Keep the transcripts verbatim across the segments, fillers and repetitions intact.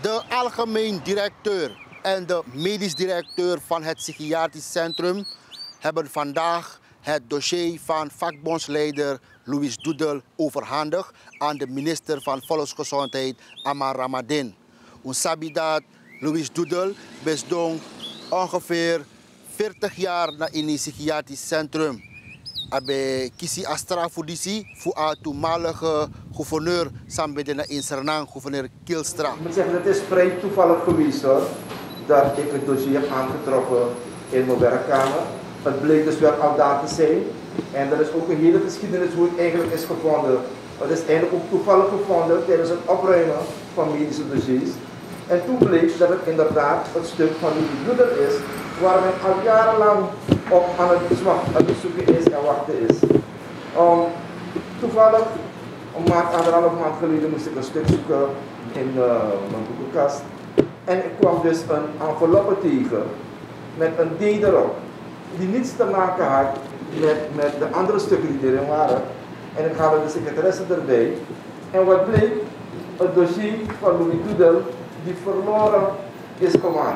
De algemeen directeur en de medisch directeur van het psychiatrisch centrum hebben vandaag het dossier van vakbondsleider Louis Doedel overhandigd aan de minister van Volksgezondheid Amar Ramadan. We sabi dat Louis Doedel bestond ongeveer veertig jaar na in het psychiatrisch centrum. Abe kisi astra fudisi voor de toenmalige gouverneur Sambedena in Sernang, gouverneur Kielstra. Ik moet zeggen, het is vrij toevallig geweest hoor, dat ik het dossier heb aangetroffen in mijn werkkamer. Het bleek dus wel al daar te zijn. En er is ook een hele geschiedenis hoe het eigenlijk is gevonden. Het is eigenlijk ook toevallig gevonden tijdens het opruimen van medische dossiers. En toen bleek dat het inderdaad het stuk van Louis Doedel is, waar men al jarenlang op aan het, aan het zoeken is en wachten is. Um, toevallig, een maand, anderhalf maand geleden moest ik een stuk zoeken in uh, mijn boekenkast. En ik kwam dus een enveloppe tegen met een D erop, die niets te maken had met, met de andere stukken die erin waren. En ik haalde de secretaresse erbij. En wat bleek? Het dossier van Louis Doedel die verloren is gegaan.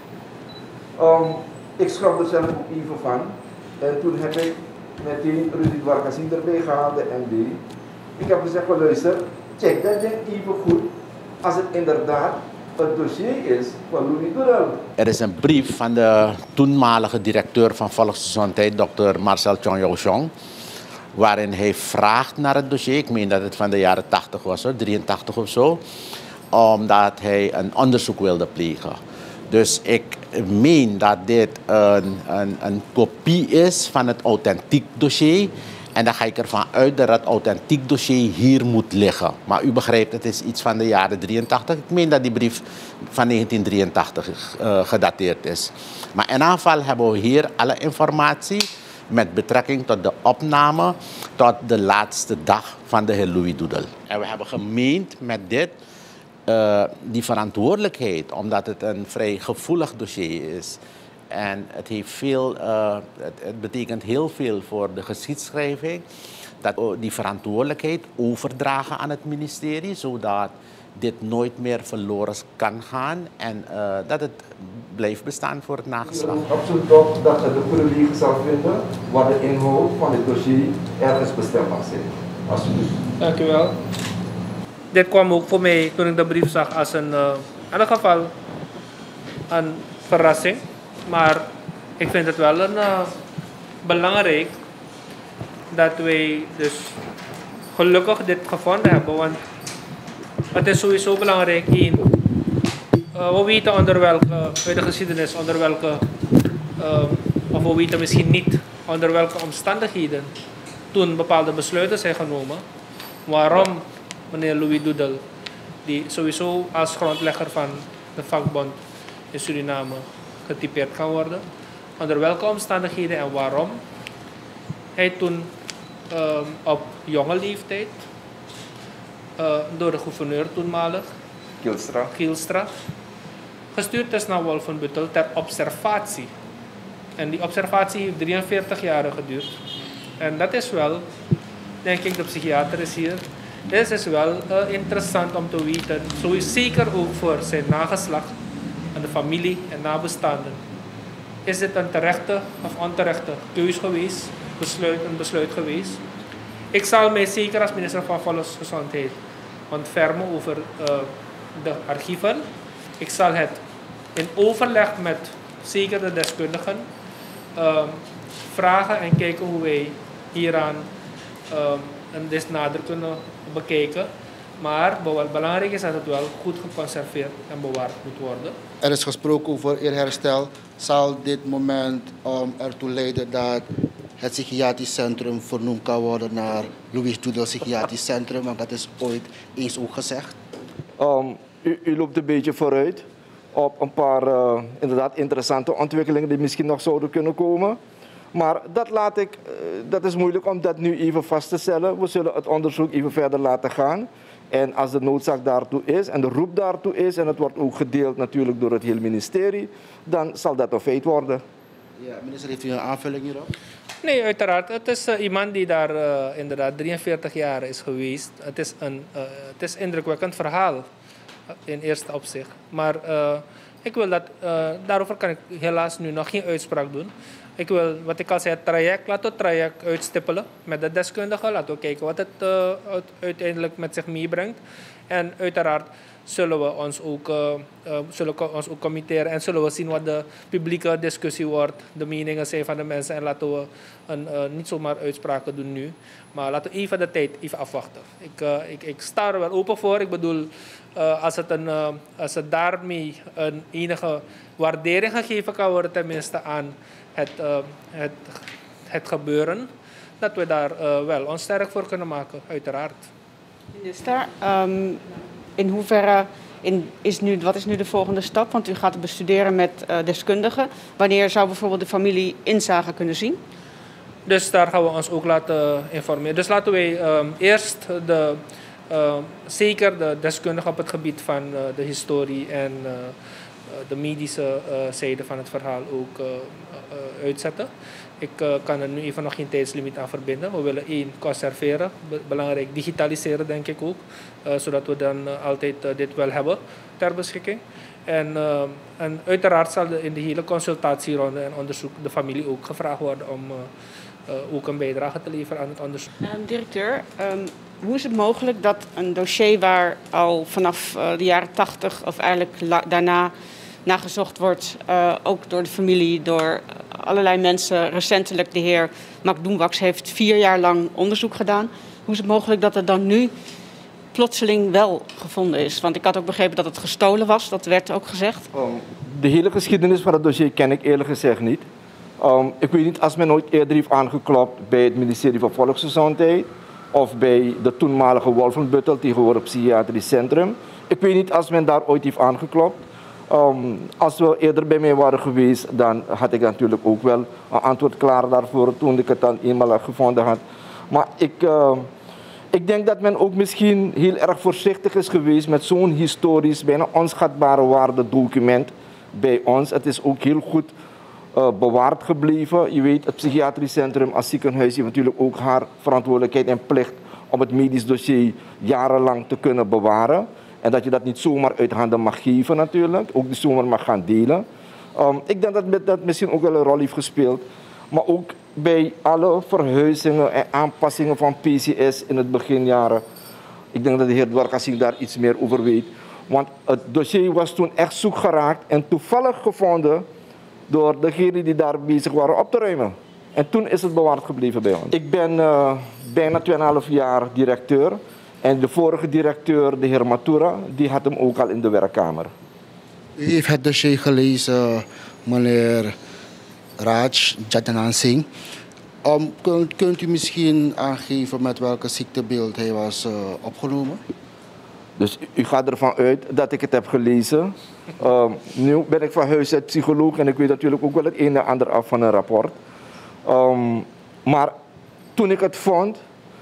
Um, ik schrok er zelf ook even van. En toen heb ik meteen Rudy Dwarkazin erbij gehaald, de M D. Ik heb gezegd, luister, check dat ding even goed. Als het inderdaad het dossier is van Louis Doedel. Er is een brief van de toenmalige directeur van Volksgezondheid, dokter Marcel Tjong, waarin hij vraagt naar het dossier. Ik meen dat het van de jaren tachtig was, hoor, drieëntachtig of zo. Omdat hij een onderzoek wilde plegen. Dus ik meen dat dit een, een, een kopie is van het authentiek dossier. En dan ga ik ervan uit dat het authentiek dossier hier moet liggen. Maar u begrijpt, het is iets van de jaren drieëntachtig. Ik meen dat die brief van negentien drieëntachtig uh, gedateerd is. Maar in ieder geval hebben we hier alle informatie met betrekking tot de opname tot de laatste dag van de heer Louis Doedel. En we hebben gemeend met dit uh, die verantwoordelijkheid, omdat het een vrij gevoelig dossier is. En het, heeft veel, uh, het, het betekent heel veel voor de geschiedschrijving. Dat we die verantwoordelijkheid overdragen aan het ministerie, zodat dit nooit meer verloren kan gaan en uh, dat het blijft bestaan voor het nageslacht. Absoluut ook dat je de goede weg zal vinden waar de inhoud van het dossier ergens bestemd mag zijn. Alsjeblieft. Dank u wel. Dit kwam ook voor mij toen ik de brief zag als een, uh, in ieder geval een verrassing. Maar ik vind het wel een, uh, belangrijk dat wij dus gelukkig dit gevonden hebben. Want het is sowieso belangrijk, één, uh, we weten onder welke, uit de geschiedenis, onder welke, uh, of we weten misschien niet onder welke omstandigheden toen bepaalde besluiten zijn genomen. Waarom meneer Louis Doedel, die sowieso als grondlegger van de vakbond in Suriname getypeerd kan worden, onder welke omstandigheden en waarom hij toen uh, op jonge leeftijd uh, door de gouverneur toenmalig Kielstra. Kielstra gestuurd is naar Wolfenbüttel ter observatie. En die observatie heeft drieënveertig jaar geduurd. En dat is wel, denk ik, de psychiater is hier. Dit is wel uh, interessant om te weten, zo zeker ook voor zijn nageslacht en de familie en nabestaanden. Is dit een terechte of onterechte keus geweest, besluit, een besluit geweest? Ik zal mij zeker als minister van Volksgezondheid ontfermen over uh, de archieven. Ik zal het in overleg met zeker de deskundigen uh, vragen en kijken hoe wij hieraan uh, een des nader kunnen bekijken. Maar wat belangrijk is dat het wel goed geconserveerd en bewaard moet worden. Er is gesproken over eerherstel. Zal dit moment um, ertoe leiden dat het psychiatrisch centrum vernoemd kan worden naar Louis Doedel Psychiatrisch Centrum? Want dat is ooit eens ook gezegd. Um, u, u loopt een beetje vooruit op een paar uh, inderdaad interessante ontwikkelingen die misschien nog zouden kunnen komen. Maar dat, laat ik, uh, dat is moeilijk om dat nu even vast te stellen. We zullen het onderzoek even verder laten gaan. En als de noodzaak daartoe is en de roep daartoe is, en het wordt ook gedeeld natuurlijk door het hele ministerie, dan zal dat een feit worden. Ja, minister, heeft u een aanvulling hierop? Nee, uiteraard. Het is uh, iemand die daar uh, inderdaad drieënveertig jaar is geweest. Het is een uh, het is indrukwekkend verhaal. in eerste opzicht. Maar uh, ik wil dat, uh, daarover kan ik helaas nu nog geen uitspraak doen. Ik wil, wat ik al zei, het traject, laten we het traject uitstippelen met de deskundigen. Laten we kijken wat het uh, uiteindelijk met zich meebrengt. En uiteraard zullen we ons ook, uh, uh, zullen we ons ook committeren en zullen we zien wat de publieke discussie wordt, de meningen zijn van de mensen. En laten we een, uh, niet zomaar uitspraken doen nu, maar laten we even de tijd even afwachten. Ik, uh, ik, ik sta er wel open voor. Ik bedoel, uh, als, het een, uh, als het daarmee een enige waardering gegeven kan worden, tenminste aan het, uh, het, het gebeuren, dat we daar uh, wel ons sterk voor kunnen maken, uiteraard. Minister, um, in hoeverre in, is nu, wat is nu de volgende stap? Want u gaat het bestuderen met uh, deskundigen. Wanneer zou bijvoorbeeld de familie inzage kunnen zien? Dus daar gaan we ons ook laten informeren. Dus laten wij um, eerst de, uh, zeker de deskundigen op het gebied van uh, de historie en uh, de medische uh, zijde van het verhaal ook uh, uh, uitzetten. Ik uh, kan er nu even nog geen tijdslimiet aan verbinden. We willen één, conserveren. Be- belangrijk, digitaliseren denk ik ook. Uh, zodat we dan uh, altijd uh, dit wel hebben ter beschikking. En, uh, en uiteraard zal de, in de hele consultatieronde en onderzoek de familie ook gevraagd worden om uh, uh, ook een bijdrage te leveren aan het onderzoek. Um, directeur, um, hoe is het mogelijk dat een dossier waar al vanaf uh, de jaren tachtig of eigenlijk la- daarna naar gezocht wordt, uh, ook door de familie, door allerlei mensen, recentelijk de heer Mac Doenbaks heeft vier jaar lang onderzoek gedaan. Hoe is het mogelijk dat het dan nu plotseling wel gevonden is? Want ik had ook begrepen dat het gestolen was, dat werd ook gezegd. Um, de hele geschiedenis van het dossier ken ik eerlijk gezegd niet. Um, ik weet niet als men nooit eerder heeft aangeklopt bij het ministerie van Volksgezondheid of bij de toenmalige Wolfenbuttel, tegenwoordig psychiatrisch centrum. Ik weet niet als men daar ooit heeft aangeklopt. Um, als we eerder bij mij waren geweest, dan had ik natuurlijk ook wel een antwoord klaar daarvoor toen ik het dan eenmaal gevonden had. Maar ik, uh, ik denk dat men ook misschien heel erg voorzichtig is geweest met zo'n historisch, bijna onschatbare waarde document bij ons. Het is ook heel goed uh, bewaard gebleven. Je weet, het psychiatrisch centrum als ziekenhuis heeft natuurlijk ook haar verantwoordelijkheid en plicht om het medisch dossier jarenlang te kunnen bewaren. En dat je dat niet zomaar uit handen mag geven natuurlijk, ook niet zomaar mag gaan delen. Um, ik denk dat dat misschien ook wel een rol heeft gespeeld. Maar ook bij alle verhuizingen en aanpassingen van P C S in het beginjaren. Ik denk dat de heer Dwarkasing daar iets meer over weet. Want het dossier was toen echt zoek geraakt en toevallig gevonden door degenen die daar bezig waren op te ruimen. En toen is het bewaard gebleven bij ons. Ik ben uh, bijna twee en een half jaar directeur. En de vorige directeur, de heer Matura, die had hem ook al in de werkkamer. U heeft het dossier gelezen, meneer Raj Jatanan Singh. Um, kunt, kunt u misschien aangeven met welke ziektebeeld hij was uh, opgenomen? Dus u gaat ervan uit dat ik het heb gelezen. Um, nu ben ik van huis uit psycholoog en ik weet natuurlijk ook wel het een en ander af van een rapport. Um, maar toen ik het vond,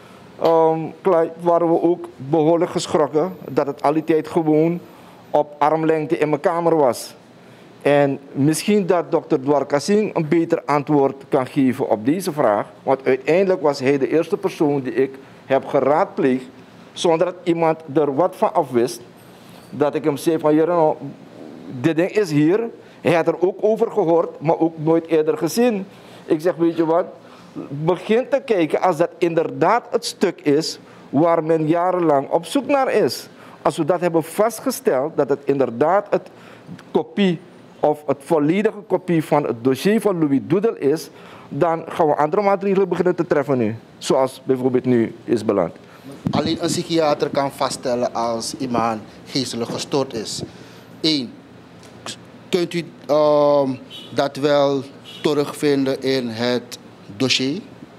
um, waren we ook behoorlijk geschrokken dat het al die tijd gewoon op armlengte in mijn kamer was. En misschien dat dokter Dwarkasing een beter antwoord kan geven op deze vraag. Want uiteindelijk was hij de eerste persoon die ik heb geraadpleegd, zonder dat iemand er wat van afwist. Dat ik hem zei van, nou, dit ding is hier. Hij had er ook over gehoord, maar ook nooit eerder gezien. Ik zeg, weet je wat, begin te kijken als dat inderdaad het stuk is waar men jarenlang op zoek naar is. Als we dat hebben vastgesteld, dat het inderdaad het kopie of het volledige kopie van het dossier van Louis Doedel is, dan gaan we andere maatregelen beginnen te treffen nu. Zoals bijvoorbeeld nu is beland. Alleen een psychiater kan vaststellen als iemand geestelijk gestoord is. Eén, kunt u um, dat wel terugvinden in het dossier?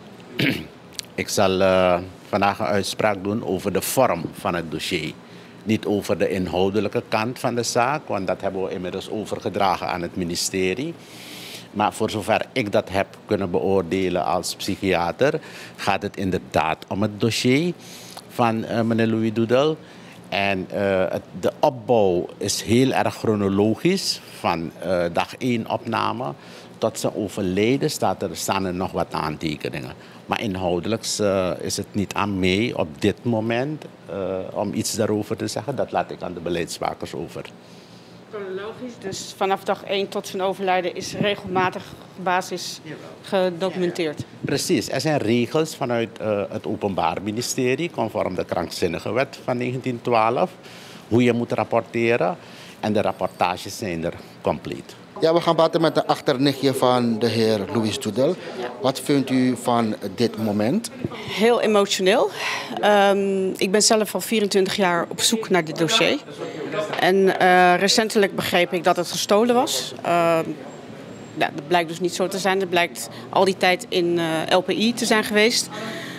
Ik zal uh, vandaag een uitspraak doen over de vorm van het dossier. Niet over de inhoudelijke kant van de zaak, want dat hebben we inmiddels overgedragen aan het ministerie. Maar voor zover ik dat heb kunnen beoordelen als psychiater, gaat het inderdaad om het dossier van uh, meneer Louis Doedel. En uh, het, de opbouw is heel erg chronologisch. Van uh, dag één opname tot zijn overlijden staat er, staan er nog wat aantekeningen. Maar inhoudelijk uh, is het niet aan mij op dit moment uh, om iets daarover te zeggen. Dat laat ik aan de beleidsmakers over. Chronologisch, dus vanaf dag één tot zijn overlijden is regelmatig basis gedocumenteerd. Precies, er zijn regels vanuit uh, het Openbaar Ministerie, conform de Krankzinnigewet van negentien twaalf, hoe je moet rapporteren. En de rapportages zijn er compleet. Ja, we gaan praten met de achternichtje van de heer Louis Doedel. Ja. Wat vindt u van dit moment? Heel emotioneel. Um, ik ben zelf al vierentwintig jaar op zoek naar dit dossier. En uh, recentelijk begreep ik dat het gestolen was. Uh, ja, dat blijkt dus niet zo te zijn. Het blijkt al die tijd in uh, L P I te zijn geweest.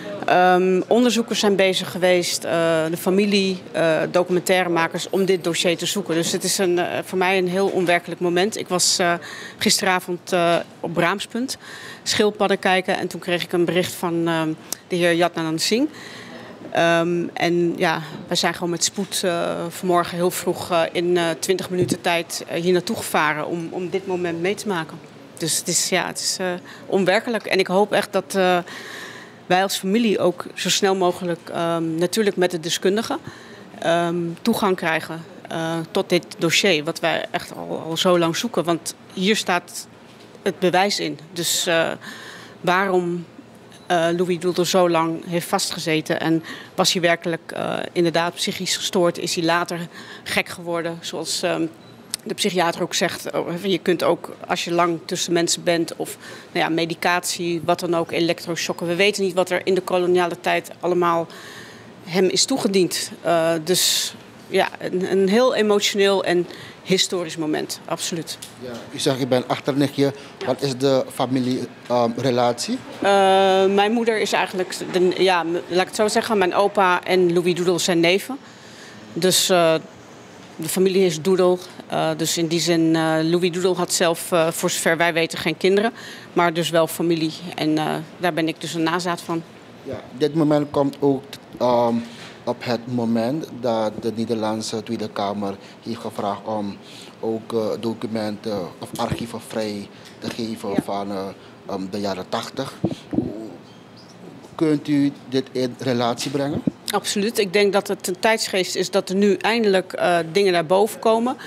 Um, onderzoekers zijn bezig geweest, uh, de familie, uh, documentairemakers, om dit dossier te zoeken. Dus het is een, uh, voor mij een heel onwerkelijk moment. Ik was uh, gisteravond uh, op Braamspunt schildpadden kijken en toen kreeg ik een bericht van uh, de heer Jadnanand Singh. Um, en ja, wij zijn gewoon met spoed uh, vanmorgen heel vroeg uh, in uh, twintig minuten tijd uh, hier naartoe gevaren om, om dit moment mee te maken. Dus het is, ja, het is uh, onwerkelijk en ik hoop echt dat Uh, wij als familie ook zo snel mogelijk, um, natuurlijk met de deskundigen, um, toegang krijgen uh, tot dit dossier. Wat wij echt al, al zo lang zoeken. Want hier staat het bewijs in. Dus uh, waarom uh, Louis Doedel zo lang heeft vastgezeten. En was hij werkelijk uh, inderdaad psychisch gestoord? Is hij later gek geworden? Zoals Um, de psychiater ook zegt, je kunt ook als je lang tussen mensen bent of nou ja, medicatie, wat dan ook, elektroshocken. We weten niet wat er in de koloniale tijd allemaal hem is toegediend. Uh, dus ja, een, een heel emotioneel en historisch moment, absoluut. Ja, u zegt, ik ben achternichtje. Wat is de familierelatie? Uh, mijn moeder is eigenlijk, de, ja, laat ik het zo zeggen, mijn opa en Louis Doedel zijn neven. Dus Uh, de familie is Doedel, uh, dus in die zin, uh, Louis Doedel had zelf, uh, voor zover wij weten, geen kinderen. Maar dus wel familie en uh, daar ben ik dus een nazaat van. Ja, dit moment komt ook um, op het moment dat de Nederlandse Tweede Kamer heeft gevraagd om ook uh, documenten of archieven vrij te geven ja. van uh, um, de jaren tachtig. Kunt u dit in relatie brengen? Absoluut. Ik denk dat het een tijdsgeest is dat er nu eindelijk uh, dingen naar boven komen.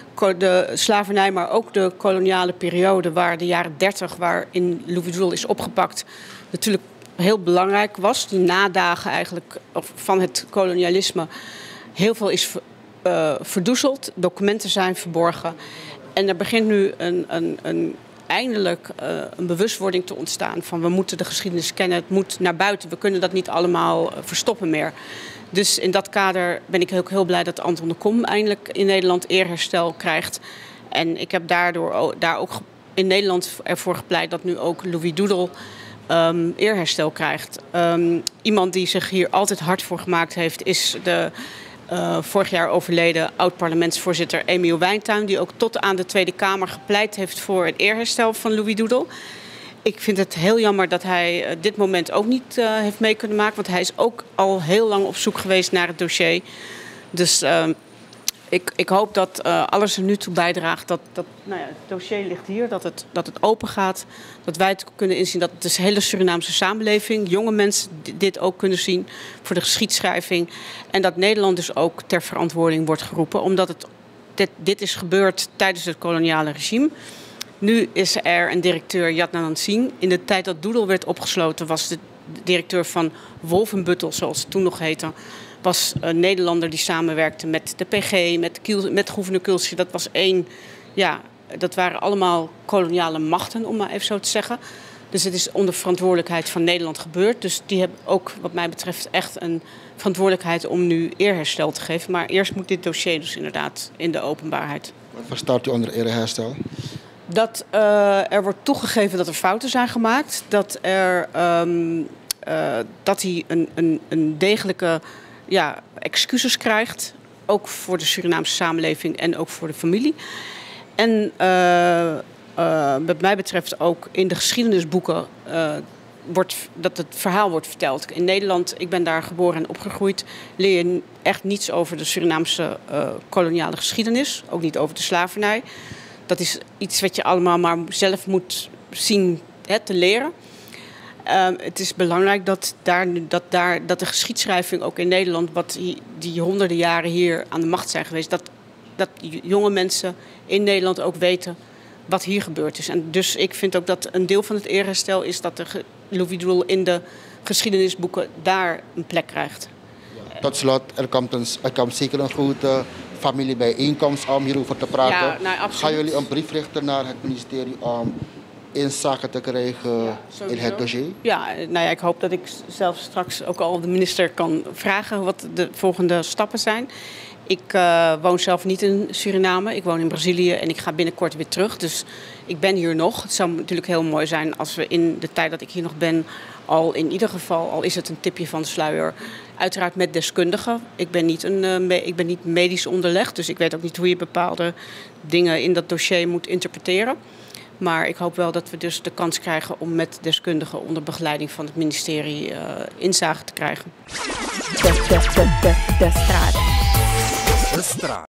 De slavernij, maar ook de koloniale periode, waar de jaren dertig, waarin Louis Doedel is opgepakt, natuurlijk heel belangrijk was. Die nadagen eigenlijk van het kolonialisme. Heel veel is uh, verdoezeld, documenten zijn verborgen. En er begint nu een, een, een eindelijk uh, een bewustwording te ontstaan van we moeten de geschiedenis kennen, het moet naar buiten, we kunnen dat niet allemaal uh, verstoppen meer. Dus in dat kader ben ik ook heel blij dat Anton de Kom eindelijk in Nederland eerherstel krijgt. En ik heb daardoor daar ook in Nederland ervoor gepleit dat nu ook Louis Doedel um, eerherstel krijgt. Um, iemand die zich hier altijd hard voor gemaakt heeft is de Uh, vorig jaar overleden oud-parlementsvoorzitter Emiel Wijntuin, die ook tot aan de Tweede Kamer gepleit heeft voor het eerherstel van Louis Doedel. Ik vind het heel jammer dat hij uh, dit moment ook niet uh, heeft mee kunnen maken, want hij is ook al heel lang op zoek geweest naar het dossier. Dus uh, ik, ik hoop dat uh, alles er nu toe bijdraagt dat, dat nou ja, het dossier ligt hier, dat het, dat het open gaat. Dat wij het kunnen inzien, dat de hele Surinaamse samenleving, jonge mensen dit ook kunnen zien voor de geschiedschrijving. En dat Nederland dus ook ter verantwoording wordt geroepen, omdat het, dit, dit is gebeurd tijdens het koloniale regime. Nu is er een directeur, Jadnanand Singh. In de tijd dat Doedel werd opgesloten was de directeur van Wolfenbüttel, zoals het toen nog heette, was een Nederlander die samenwerkte met de P G, met, Kiel, met gouverneur Kulsje. Dat was één, ja, dat waren allemaal koloniale machten, om maar even zo te zeggen. Dus het is onder verantwoordelijkheid van Nederland gebeurd. Dus die hebben ook, wat mij betreft, echt een verantwoordelijkheid om nu eerherstel te geven. Maar eerst moet dit dossier dus inderdaad in de openbaarheid. Wat verstaat u onder eerherstel? Dat uh, er wordt toegegeven dat er fouten zijn gemaakt. Dat, er, um, uh, dat hij een, een, een degelijke ja, excuses krijgt. Ook voor de Surinaamse samenleving en ook voor de familie. En uh, uh, wat mij betreft ook in de geschiedenisboeken uh, wordt, dat het verhaal wordt verteld. In Nederland, ik ben daar geboren en opgegroeid, leer je echt niets over de Surinaamse uh, koloniale geschiedenis. Ook niet over de slavernij. Dat is iets wat je allemaal maar zelf moet zien hè, te leren. Uh, het is belangrijk dat, daar, dat, daar, dat de geschiedschrijving ook in Nederland, wat die, die honderden jaren hier aan de macht zijn geweest, dat, dat jonge mensen in Nederland ook weten wat hier gebeurd is. En dus ik vind ook dat een deel van het eerherstel is dat de Louis Doodle in de geschiedenisboeken daar een plek krijgt. Ja. Tot slot, er komt, een, er komt zeker een grote familiebijeenkomst om hierover te praten. Ja, nou, absoluut. Gaan jullie een brief richten naar het ministerie om inzage te krijgen ja, in het dossier? Ja, nou ja, ik hoop dat ik zelf straks ook al de minister kan vragen wat de volgende stappen zijn. Ik uh, woon zelf niet in Suriname, ik woon in Brazilië en ik ga binnenkort weer terug. Dus ik ben hier nog. Het zou natuurlijk heel mooi zijn als we in de tijd dat ik hier nog ben al in ieder geval, al is het een tipje van de sluier, uiteraard met deskundigen. Ik ben niet, een, uh, me, ik ben niet medisch onderlegd, dus ik weet ook niet hoe je bepaalde dingen in dat dossier moet interpreteren. Maar ik hoop wel dat we dus de kans krijgen om met deskundigen onder begeleiding van het ministerie uh, inzage te krijgen. De, de, de, de, de straat. De straat.